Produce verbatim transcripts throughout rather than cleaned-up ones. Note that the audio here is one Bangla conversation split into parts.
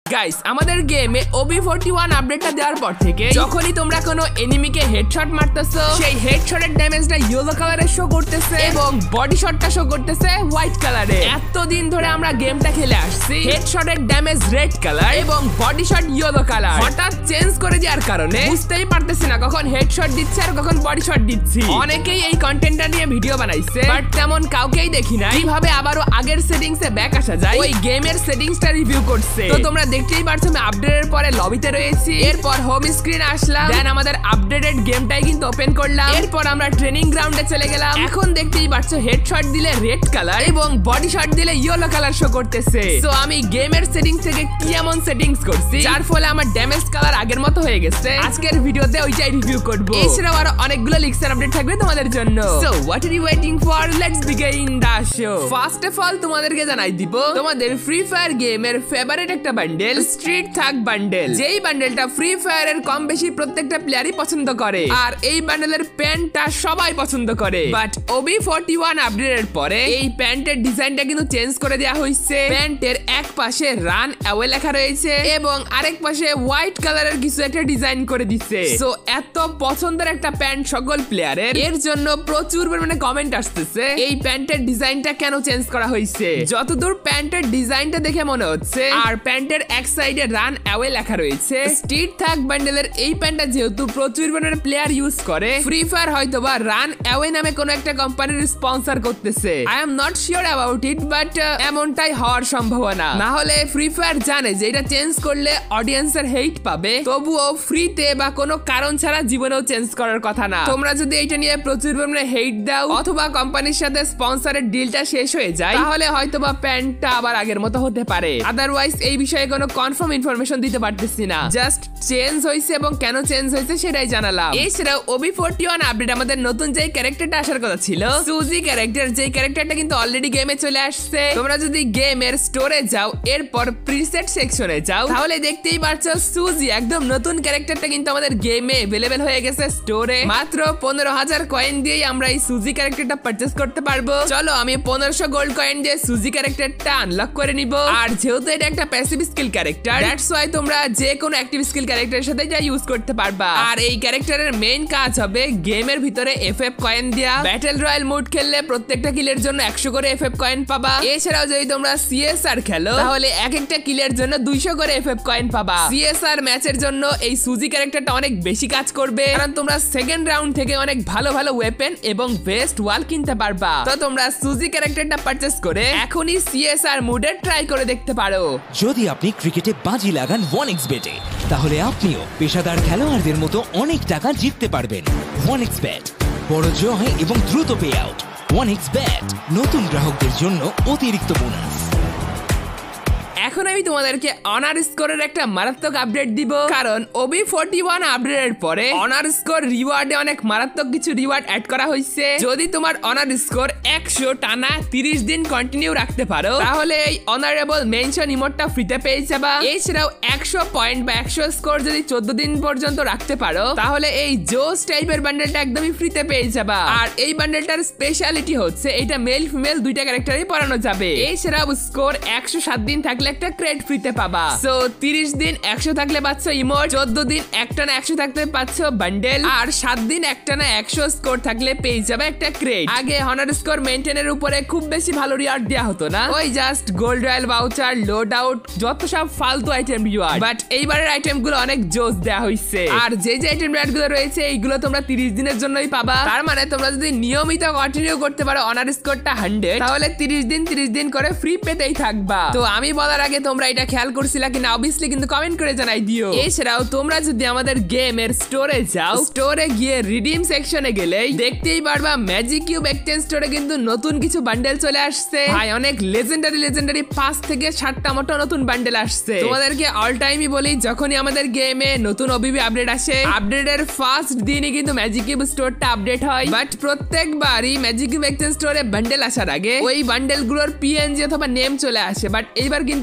গাইস আমাদের গেমে ওবি ফোরটি ওয়ান আপডেটটা দেওয়ার পর থেকে যখনই তোমরা কোনো এনিমিকে হেডশট মারতেছো সেই হেডশটের ড্যামেজটা ইয়েলো কালারে শো করতেছে এবং বডি শটটা শো করতেছে হোয়াইট কালারে। এতদিন ধরে আমরা গেমটা খেলে আসছি হেডশটের ড্যামেজ রেড কালার এবং বডি শট ইয়েলো কালার, হঠাৎ চেঞ্জ করে দেওয়ার কারণে বুঝতেই পারতেছি না কখন হেডশট দিচ্ছে আর কখন বডি শট দিচ্ছি। অনেকেই এই কন্টেন্টটা নিয়ে ভিডিও বানাইছে বাট তেমন কাউকেই দেখি না কিভাবে আবারও আগের সেটিংসে ব্যাক আসা যায় ওই গেমের সেটিংসটা রিভিউ করছে। তো তোমরা দেখতেই পারছো আমি আপডেটের পরে লবিতে রয়েছি, এরপর হোম স্ক্রিন আসলাম, দেন আমাদের আপডেটেড গেমটাই কিন্তু ওপেন করলাম, এরপর আমরা ট্রেনিং গ্রাউন্ডে চলে গেলাম। এখন দেখতেই পারছো হেডশট দিলে রেড কালার এবং বডি শট দিলে ইয়েলো কালার শো করতেছে। সো আমি গেমের সেটিংস থেকে কি এমন সেটিংস করছি যার ফলে আমার ড্যামেজ কালার আগের মতো হয়ে গেছে, আজকের ভিডিওতে ওইটাই রিভিউ করব। এছাড়াও আরো অনেকগুলো লিক্সের আপডেট থাকবে তোমাদের জন্য। So what are you waiting for, let's begin the show. First of all তোমাদেরকে জানাই দিব তোমাদের ফ্রি ফায়ার গেমের ফেভারিট একটা বান্ডেল স্ট্রিট থাগ বান্ডেল, যেই বান্ডেলটা ফ্রি ফায়ারের কম বেশি প্রত্যেকটা প্লেয়ারই পছন্দ করে আর এই বান্ডেলের প্যান্টটা সবাই পছন্দ করে। বাট ওবি ফোরটি ওয়ান আপডেটের পরে এই প্যান্টের ডিজাইনটা কিন্তু চেঞ্জ করে দেওয়া হয়েছে। প্যান্টের এক পাশে রান অ্যাওয়ে লেখা রয়েছে এবং আরেক পাশে হোয়াইট কালারের কিছু একটা ডিজাইন করে দিচ্ছে। সো এত পছন্দের একটা প্যান্ট সকল প্লেয়ারের, এর জন্য প্রচুর পরিমাণে কমেন্ট আসতেছে এই প্যান্টের ডিজাইনটা কেন চেঞ্জ করা হয়েছে। যতদূর প্যান্টের ডিজাইনটা দেখে মনে হচ্ছে আর প্যান্টের এক সাইডে রান অ্যাওয়ে লেখা রয়েছে, স্ট্রিট থাগ বান্ডেলের এই প্যান্টটা যেহেতু প্রচুর পরিমাণে প্লেয়ার ইউজ করে, ফ্রি ফায়ার হয়তোবা রান অ্যাওয়ে নামে কোনো একটা কোম্পানির স্পন্সর করতেছে। I am not sure about it but এমনটাই হওয়ার সম্ভাবনা। না হলে ফ্রি ফায়ার জানে যে এটা চেঞ্জ করলে অডিয়েন্সের হেট পাবে, তবুও ফ্রিতে বা কোনো কারণ ছাড়া জীবনেও চেঞ্জ করার কথা না। তোমরা যদি এটা নিয়ে প্রচুর পরিমাণে হেট দাও অথবা কোম্পানির সাথে স্পন্সরের ডিলটা শেষ হয়ে যায় তাহলে হয়তোবা প্যান্টটা আবার আগের মতো হতে পারে। আদারওয়াইজ এই বিষয়ে কোনো কনফার্ম ইনফরমেশন দিতে পারতেছি না, জাস্ট চেঞ্জ হয়েছে এবং কেন চেঞ্জ হয়েছে সেটাই জানালাম। এছাড়াও ওবি ফোরটি ওয়ান আপডেট আমাদের নতুন যে ক্যারেক্টারটা আসার কথা ছিল সুজি ক্যারেক্টার, যে ক্যারেক্টারটা কিন্তু অলরেডি গেমে চলে আসছে। তোমরা যদি গেমের স্টোরে যাও এরপর প্রিসেট সেকশনে যাও তাহলে দেখতেই পারছো সুজি একদম নতুন ক্যারেক্টারটা কিন্তু আমাদের গেমে अवेलेबल হয়ে গেছে স্টোরে। মাত্র পনেরো হাজার কয়েন দিয়েই আমরা এই সুজি ক্যারেক্টারটা পারচেজ করতে পারবো। চলো আমি পনেরোশো গোল্ড কয়েন দিয়ে সুজি ক্যারেক্টারটা আনলক করে নিব। আর যেহেতু এটা একটা passive skill character that's why তোমরা যে কোনো অ্যাক্টিভ স্কিল ক্যারেক্টারের সাথে যা ইউজ করতে পারবা। আর এই ক্যারেক্টারের মেইন কাজ হবে গেমের ভিতরে এফএফ কয়েন দেয়া। ব্যাটল রয়্যাল মোড খেললে প্রত্যেকটা কিলের জন্য একশো করে এফএফ কয়েন পাবা। এছাড়াও যদি তোমরা সিএসআর খেলো তাহলে এক একটা কিলের জন্য দুইশো করে এফএফ কয়েন পাবা। সিএসআর ম্যাচের জন্য এই সুজি ক্যারেক্টারটা অনেক বেশি কাজ করবে কারণ তোমরা সেকেন্ড রাউন্ড থেকে অনেক ভালো ভালো ওয়েপেন এবং বেস্ট ওয়াল কিনতে পারবা। তো তোমরা সুজি ক্যারেক্টারটা পারচেজ করে এখনই সিএসআর মোডে ট্রাই করে দেখতে পারো। যদি আপনি ক্রিকেটে বাজি লাগান ওয়ান এক্স বেটে তাহলে আপনিও পেশাদার খেলোয়াড়দের মতো অনেক টাকা জিততে পারবেন। ওয়ান এক্স বেট, বড় জয় এবং দ্রুত pay out. One X bet নতুন গ্রাহকদের জন্য অতিরিক্ত বোনাস। এখন আমি তোমাদেরকে অনার স্কোরের একটা মারাত্মক আপডেট দিব কারণ ওবি ফোরটি ওয়ান আপডেটের পরে অনার স্কোর রিওয়ার্ডে অনেক মারাত্মক কিছু রিওয়ার্ড অ্যাড করা হয়েছে। যদি তোমার অনার স্কোর একশো টানা তিরিশ দিন কন্টিনিউ রাখতে পারো তাহলে এই অনারেবল মেনশন ইমোটটা ফ্রিতে পেয়ে যাবা। এছাড়াও একশো পয়েন্ট বা একশো স্কোর যদি চোদ্দ দিন পর্যন্ত রাখতে পারো তাহলে এই জোস টাইপের বান্ডেলটা একদমই ফ্রিতে পেয়ে যাবা। আর এই বান্ডেলটার স্পেশালিটি হচ্ছে এটা মেল ফিমেল দুইটা ক্যারেক্টারই পড়ানো যাবে। এছাড়াও স্কোর একশো সাত দিন থাকলে একটা ক্রেড ফ্রিতে পাবা। সো তিরিশ দিন একশো থাকলে পাচ্ছ ইমোট, চোদ্দ দিন একটানা একশো থাকলে পাচ্ছ বান্ডেল, আর সাত দিন একটানা একশো স্কোর থাকলে পেয়ে যাবে একটা ক্রেড। আগে অনার স্কোর মেইনটেনের উপরে খুব বেশি ভালো রিওয়ার্ড দেওয়া হতো না, ওই just gold royale voucher, load out, যত সব ফালতু আইটেম রিওয়ার্ড। বাট এইবারের আইটেম গুলো অনেক জোস দেওয়া হয়েছে আর যে যে আইটেম রিওয়ার্ড গুলো রয়েছে এইগুলো তোমরা তিরিশ দিনের জন্যই পাবা। তার মানে তোমরা যদি নিয়মিত কন্টিনিউ করতে পারো অনার স্কোরটা হান্ড্রেড তাহলে তিরিশ দিন তিরিশ দিন করে ফ্রি পেতেই থাকবা। তো আমি বলার আগে তোমরা এটা খেয়াল করছিলা কিনা অবভিয়াসলি কিন্তু কমেন্ট করে জানাই দিও। এছাড়াও তোমরা যদি আমাদের গেমের স্টোরে যাও স্টোরে গিয়ে রিডিম সেকশনে গেলেই দেখতেই পারবা ম্যাজিক কিউব এক্সচেঞ্জ স্টোরে কিন্তু নতুন কিছু বান্ডেল চলে আসছে। ভাই অনেক লেজেন্ডারি লেজেন্ডারি পাঁচ থেকে সাতটা মতো নতুন বান্ডেল আসছে। তোমাদেরকে অল টাইমই বলি যখনই আমাদের গেমে নতুন ওবিবি আপডেট আসে আপডেটের ফার্স্ট দিনই কিন্তু ম্যাজিক কিউব স্টোরটা আপডেট হয়। বাট প্রত্যেকবারই ম্যাজিক কিউব এক্সচেঞ্জ স্টোরে বান্ডেল আসার আগে ওই বান্ডেল গুলোর পিএনজি অথবা নেম চলে আসে। বাট এইবার কিন্তু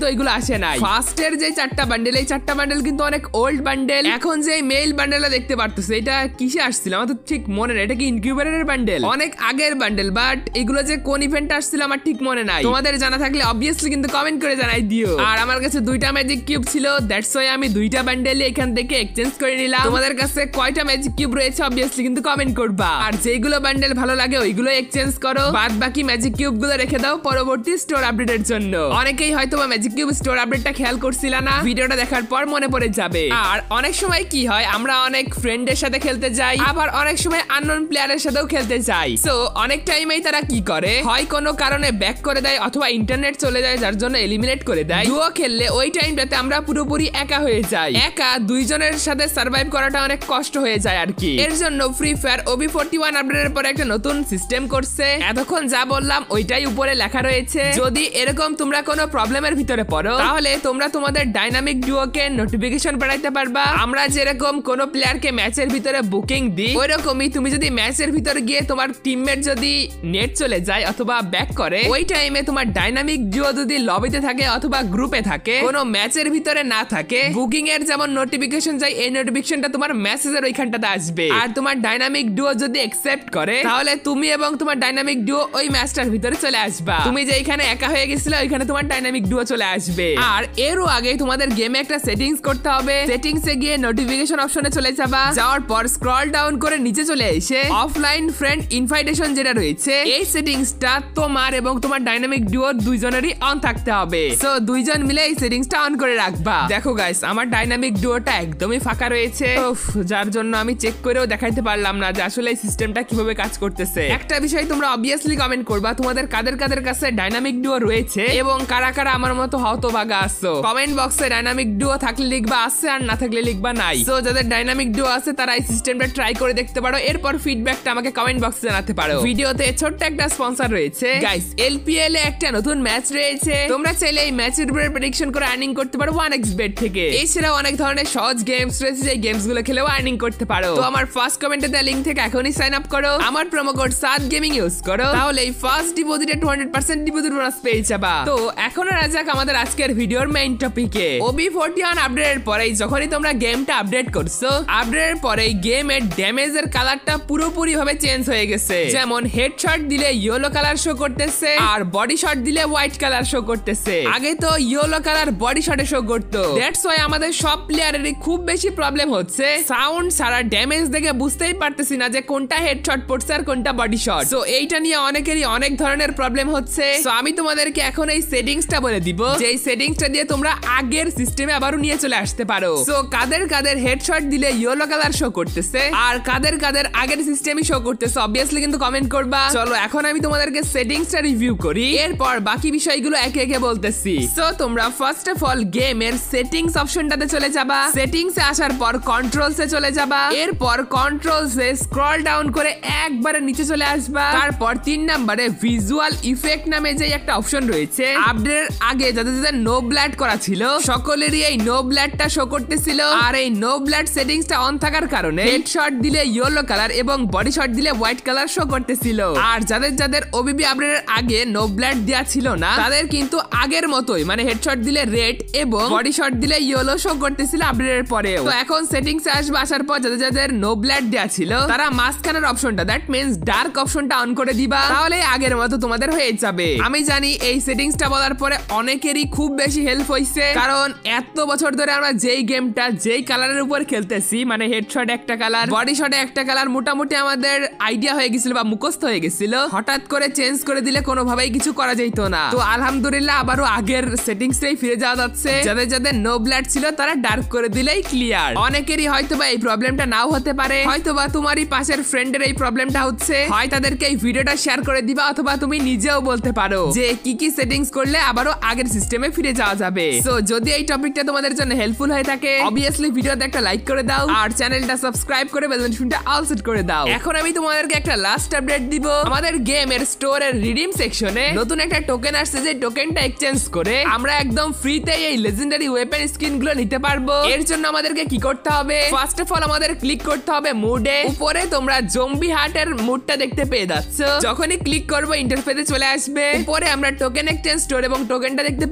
ওইগুলো আসে নাই। ফার্স্টের যে চারটা বান্ডেল, এই চারটা বান্ডেল কিন্তু অনেক ওল্ড বান্ডেল। এখন যে মেইল বান্ডেলটা দেখতে পারতেছে, এটা কিসে আসছিল আমার তো ঠিক মনে নেই। এটা কি ইনকিউবেটরের বান্ডেল? অনেক আগের বান্ডেল, বাট এগুলো যে কোন ইভেন্ট আসছিল আমার ঠিক মনে নাই। তোমাদের জানা থাকলে অবভিয়াসলি কিন্তু কমেন্ট করে জানাই দিও। আর আমার কাছে দুইটা ম্যাজিক কিউব ছিল, দ্যাটস ওয়াই আমি দুইটা বান্ডেল এখান থেকে এক্সচেঞ্জ করে নিলাম। তোমাদের কাছে কয়টা ম্যাজিক কিউব রয়েছে অবভিয়াসলি কিন্তু কমেন্ট করবা। আর যেগুলো বান্ডেল ভালো লাগে ওইগুলো এক্সচেঞ্জ করো, বাদ বাকি ম্যাজিক কিউব গুলো রেখে দাও পরবর্তী স্টোর আপডেটের জন্য। অনেকেই হয়তো বা ম্যাজিক কিউব স্টোর আপডেটটা খেয়াল করছিল না, ভিডিওটা দেখার পর মনে পড়ে যাবে। আর অনেক সময় কি হয়, আমরা অনেক ফ্রেন্ডের সাথে খেলতে যাই, আবার অনেক সময় আননোন প্লেয়ারের সাথেও খেলতে যাই। সো অনেক টাইমেই তারা কি করে, হয় কোনো কারণে ব্যাক করে দেয় অথবা ইন্টারনেট চলে যায়, যার জন্য এলিমিনেট করে দেয়। ডুও খেললে ওই টাইমটাতে আমরা পুরোপুরি একা হয়ে যাই। একা দুইজনের সাথে সার্ভাইভ করাটা অনেক কষ্ট হয়ে যায় আর কি। এর জন্য Free Fire O B forty one আপডেটের পরে একটা নতুন সিস্টেম করছে। এতক্ষণ যা বললাম ওইটাই উপরে লেখা রয়েছে। যদি এরকম তোমরা কোনো প্রবলেমের ভিতরে পড়ো, তাহলে তোমরা তোমাদের ডাইনামিক ডুওকে নোটিফিকেশন পাঠাইতে পারবা। আমরা যেরকম কোনো প্লেয়ারকে ম্যাচের ভিতরে বুকিং দিই, ওইরকমই তুমি যদি ম্যাচের ভিতরে গিয়ে তোমার টিমমেট যদি নেট চলে যায় অথবা ব্যাক করে, ওই টাইমে তোমার ডাইনামিক ডুও যদি লবিতে থাকে অথবা গ্রুপে থাকে, কোনো ম্যাচের ভিতরে না থাকে, বুকিং এর যেমন নোটিফিকেশন যায়, এই নোটিফিকেশনটা তোমার মেসেজের ওইখানটাতে আসবে। আর তোমার ডাইনামিক ডুও যদি অ্যাকসেপ্ট করে, তাহলে তুমি এবং তোমার ডাইনামিক ডুও ওই ম্যাচটার ভিতরে চলে আসবা। তুমি যে এখানে একা হয়ে গেছিলে, ওইখানে তোমার ডাইনামিক ডুও চলে আসবে। আর এরও আগে তোমাদের গেমে একটা সেটিংস করতে হবে। সেটিংস এ গিয়ে নোটিফিকেশন অপশনে চলে যাবা, যাওয়ার পর স্ক্রল ডাউন করে নিচে চলে এসে অফলাইন ফ্রেন্ড ইনভাইটেশন যেটা রয়েছে, এই সেটিংসটা তোমার এবং তোমার ডাইনামিক ডুও দুইজনেরই অন থাকতে হবে। সো দুইজন মিলে এই সেটিংসটা অন করে রাখবা। দেখো গাইস, আমার ডাইনামিক ডুওটা একদমই ফাঁকা রয়েছে, যার জন্য আমি চেক করেও দেখাইতে পারলাম না যে আসলে এই সিস্টেমটা কিভাবে কাজ করতেছে। একটা বিষয় তোমরা অবভিয়াসলি কমেন্ট করবা, তোমাদের কাদের কাদের কাছে ডাইনামিক ডুও রয়েছে এবং কারা কারা আমার মতো হতভাগা আছো। কমেন্ট বক্সে ডাইনামিক ডুও থাকলে লিখবা আছে, আর না থাকলে লিখবা নাই। সো যাদের ডাইনামিক ডুও আছে তারা এই সিস্টেমটা ট্রাই করে দেখতে পারো, এরপর ফিডব্যাকটা আমাকে কমেন্ট বক্সে জানাতে পারো। ভিডিওতে ছোট্ট একটা স্পন্সর রয়েছে গাইস, এলপিএল এ একটা নতুন ম্যাচ রয়েছে। তোমরা চাইলে এই ম্যাচের উপরে প্রেডিকশন করে আর্নিং করতে পারো ওয়ান এক্স বেট থেকে। এছাড়াও অনেক ধরনের সহজ গেমস রয়েছে, যে গেমস গুলো খেলেও আর্নিং করতে পারো। তো আমার ফার্স্ট কমেন্টে দেওয়া লিংক থেকে এখনই সাইন আপ করো, আমার promo code Saad gaming use করো, তাহলে এই ফার্স্ট ডিপোজিটে two hundred percent deposit bonus পেয়ে যাবা। তো এখন আর যাক আমাদের আজকের ভিডিওর মেইন টপিকে। ও বি ফোরটি ওয়ান আপডেটের পরেই যখনই তোমরা গেমটা আপডেট করছো, আপডেটের পরেই গেমের ড্যামেজের কালারটা পুরোপুরি ভাবে চেঞ্জ হয়ে গেছে। যেমন হেডশট দিলে ইয়েলো কালার শো করতেছে, আর বডি শট দিলে হোয়াইট কালার শো করতেছে। আগে তো ইয়েলো কালার বডি শটে শো করতো, দ্যাটস ওয়াই আমাদের সব প্লেয়ারেরই খুব বেশি প্রবলেম হচ্ছে। সাউন্ড ছাড়া ড্যামেজ দেখে বুঝতেই পারতেছি না যে কোনটা হেডশট পড়ছে আর কোনটা বডি শট। সো এইটা নিয়ে অনেকেরই অনেক ধরনের প্রবলেম হচ্ছে। সো আমি তোমাদেরকে এখন এই সেটিংসটা বলে দিব, যে এই সেটিংসটা দিয়ে তোমরা আগের সিস্টেমে আবারও নিয়ে চলে আসতে পারো। সো কাদের কাদের হেডশট দিলে ইয়েলো কালার শো করতেছে আর কাদের কাদের আগের সিস্টেমই শো করতেছে অবভিয়াসলি কিন্তু কমেন্ট করবা। চলো এখন আমি তোমাদেরকে সেটিংসটা রিভিউ করি, এরপর বাকি বিষয়গুলো একে একে বলতেছি। সো তোমরা ফার্স্ট অফ অল গেমের সেটিংস অপশনটাতে চলে যাবা, সেটিংসে আসার পর কন্ট্রোলসে চলে যাবা, এরপর কন্ট্রোলসে স্ক্রল ডাউন করে একবারে নিচে চলে আসবা। তারপর তিন নম্বরে ভিজুয়াল ইফেক্ট নামে যে একটা অপশন রয়েছে, আপডেটের আগে যাদের যাদের নো ব্লাড করা ছিল সকলেরই এই নো ব্লাডটা শো করতেছিল। আর এই নো ব্লাড সেটিংসটা অন থাকার কারণে হেডশট দিলে ইয়েলো কালার এবং বডি শট দিলে হোয়াইট কালার শো করতেছিল। আর যাদের যাদের ওবিবি আপডেটের আগে নো ব্লাড দেওয়া ছিল না, তাদের কিন্তু আগের মতোই মানে হেডশট দিলে রেড এবং বডি শট দিলে ইয়েলো শো করতেছিল আপডেটের পরেও। তো এখন সেটিংসে আসবে, আসার পর যাদের যাদের নো ব্লাড দেওয়া ছিল তারা মাঝখানের অপশনটা, দ্যাট মিন্স ডার্ক অপশনটা অন করে দিবা, তাহলে আগের মতো তোমাদের হয়ে যাবে। আমি জানি এই সেটিংসটা বলার পরে অনেকেরই খুব বেশি হেল্প হয়েছে, কারণ এত বছর ধরে আমরা যেই গেমটা যেই কালারের উপর খেলতেছি, মানে হেডশট একটা কালার, বডি শটে একটা কালার, মোটামুটি আমাদের আইডিয়া হয়ে গেছিল বা মুখস্থ হয়ে গেছিল। হঠাৎ করে চেঞ্জ করে দিলে কোনোভাবেই কিছু করা যেত না। তো আলহামদুলিল্লাহ আবারও আগের সেটিংসটাই ফিরে যাওয়া যাচ্ছে। যাদের যাদের নো ব্লাড ছিল তারা ডার্ক করে দিলেই ক্লিয়ার। অনেকেরই হয়তোবা এই প্রবলেমটা নাও হতে পারে, হয়তোবা তোমারই পাশের ফ্রেন্ডের এই প্রবলেমটা হচ্ছে, হয় তাদেরকে এই ভিডিওটা শেয়ার করে দিবা অথবা তুমি নিজেও বলতে পারো যে কি কি সেটিংস করলে আবারও আগের সিস্টেমে ফিরে যাওয়া যাবে। সো যদি এই টপিকটা তোমাদের জন্য হেল্পফুল হয়ে থাকে অবভিয়াসলি ভিডিওতে একটা লাইক করে দাও আর চ্যানেলটা সাবস্ক্রাইব করে বেল নোটিফিকেশনটা অল সেট করে দাও। এখন আমি তোমাদেরকে একটা লাস্ট আপডেট দিব। আমাদের গেমের স্টোরের রিডিম সেকশনে নতুন একটা টোকেন আসছে, যে টোকেনটা এক্সচেঞ্জ করে আমরা একদম ফ্রিতে এই লেজেন্ডারি ওয়েপন স্কিন গুলো নিতে পারবো। এর জন্য আমাদেরকে কি করতে হবে, ফার্স্ট অফ অল আমাদের ক্লিক করতে হবে মুডে। উপরে তোমরা জম্বি হার্টের মুডটা দেখতে পেয়ে যাচ্ছ, যখনই ক্লিক করবো ইন্টারফেসে চলে আসবে। উপরে আমরা টোকেন এক্সচেঞ্জ স্টোর এবং টোকেনটা দেখতে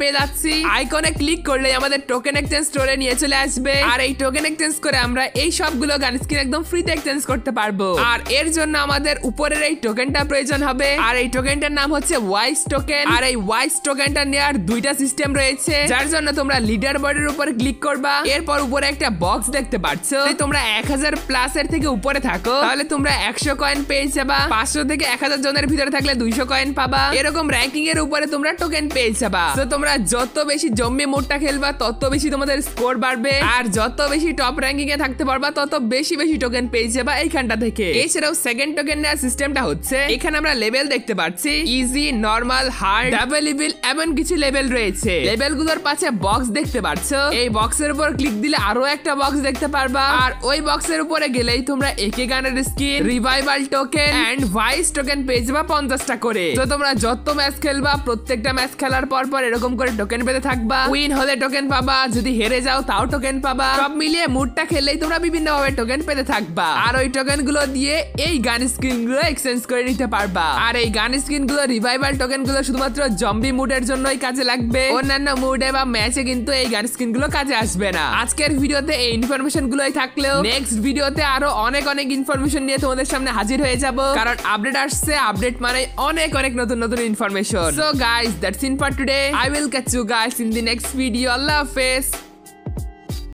পেয়ে যাচ্ছি। আইকনে ক্লিক করলে আমাদের টোকেন এক্সচেঞ্জ স্টোরে নিয়ে চলে আসবে। আর এই টোকেন এক্সচেঞ্জ করে আমরা এই সবগুলো গান স্কিন একদম ফ্রিতে এক্সচেঞ্জ করতে পারবো। আর এর জন্য আমাদের উপরের এই টোকেনটা প্রয়োজন হবে। আর এই টোকেনটার নাম হচ্ছে ওয়াইস টোকেন। আর এই ওয়াইস টোকেনটা নেওয়ার দুইটা সিস্টেম রয়েছে, যার জন্য তোমরা লিডার বোর্ডের উপর ক্লিক করবা। এরপর উপরে একটা বক্স দেখতে পাচ্ছ। যদি তোমরা এক হাজার প্লাস এর থেকে উপরে থাকো তাহলে তোমরা একশো কয়েন পেয়ে যাবা। পাঁচশো থেকে এক হাজার জনের ভিতরে থাকলে দুইশো কয়েন পাবা। এরকম র্যাঙ্কিং এর উপরে তোমরা টোকেন পেয়ে যাবা। তো তোমরা যত বেশি জম্মি মোডটা খেলবা তত বেশি তোমাদের স্কোর বাড়বে। আর যত বেশি টপ র্যাঙ্কিং এ থাকতে পারবা তত বেশি বেশি টোকেন পেয়ে যাবা এইখানটা থেকে। এছাড়াও সেকেন্ড টোকেন নেওয়ার সিস্টেমটা হচ্ছে, এখানে আমরা লেভেল দেখতে পাচ্ছি, easy, normal, hard, double evil, এমন কিছু লেভেল রয়েছে। লেভেল গুলোর পাশে বক্স দেখতে পাচ্ছ। এই বক্সের উপর ক্লিক দিলে আরো একটা বক্স দেখতে পারবা। আর ওই বক্সের উপরে গেলেই তোমরা একে গানের skin, revival token and voice token পেয়ে যাবা পঞ্চাশটা করে। তো তোমরা যত ম্যাচ খেলবা প্রত্যেকটা ম্যাচ খেলার পর পর এরকম করে টোকেন পেতে থাকবা। উইন হলে টোকেন পাবা, যদি হেরে যাও তাও টোকেন পাবা। সব মিলিয়ে মুডটা খেললেই তোমরা বিভিন্ন ভাবে টোকেন পেতে থাকবা। আর ওই টোকেন গুলো দিয়ে এই গান স্কিন গুলো এক্সচেঞ্জ করে নিতে পারবা। আর এই গান স্কিন গুলো, রিভাইভাল টোকেন গুলো শুধুমাত্র জম্বি মুডের জন্যই কাজে লাগবে। অন্যান্য মুডে বা ম্যাচে কিন্তু এই গান স্কিন গুলো কাজে আসবে না। আজকের ভিডিওতে এই ইনফরমেশন গুলোই থাকলেও নেক্সট ভিডিওতে আরো অনেক অনেক ইনফরমেশন নিয়ে তোমাদের সামনে হাজির হয়ে যাব, কারণ আপডেট আসছে। আপডেট মানে অনেক অনেক নতুন নতুন information. So guys, that's in for today. I will catch you guys in the next video. আল্লাহ হাফেজ।